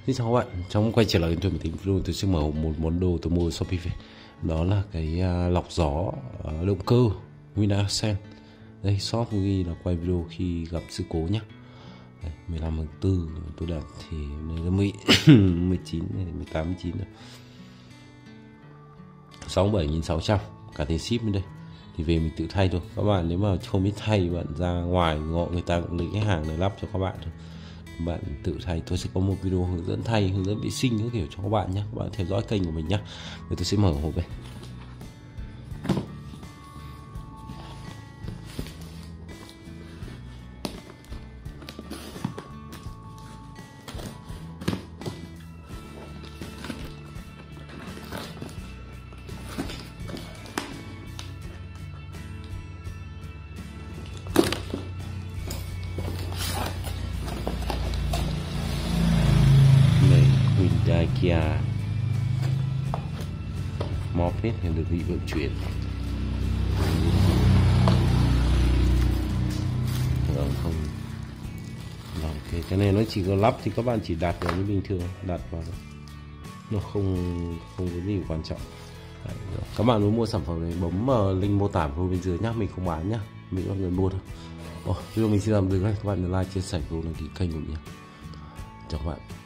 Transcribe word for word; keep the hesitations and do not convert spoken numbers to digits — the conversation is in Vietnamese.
Xin chào các bạn, trong quay trở lại tôi một tính video tôi sẽ mở một món đồ tôi mua Shopee về. Đó là cái uh, lọc gió uh, động cơ Winasen. Đây shop ghi là quay video khi gặp sự cố nhé. Đây, mười lăm tháng tư tôi đặt thì đây là mười chín mười tám mười chín rồi. sáu mươi bảy nghìn sáu trăm cả tiền ship bên đây. Thì về mình tự thay thôi. Các bạn nếu mà không biết thay bạn ra ngoài ngọ người ta cũng lấy cái hàng này lắp cho các bạn thôi. Bạn tự thay, tôi sẽ có một video hướng dẫn thay, hướng dẫn vệ sinh các kiểu cho các bạn nhé. Các bạn theo dõi kênh của mình nhé. Rồi tôi sẽ mở hộp đây. Hyundai Kia Moped hay đơn vị vận chuyển. Ờ, không okay. Cái này nó chỉ có lắp thì các bạn chỉ đặt vào như bình thường, đặt vào nó không không có gì quan trọng. Đấy, các bạn muốn mua sản phẩm này bấm uh, link mô tả video bên dưới nhá, mình không bán nhá, mình có người mua thôi. Ồ, video mình xin làm dừng đây, các bạn like chia sẻ video đăng ký kênh của mình nhé. Chào các bạn.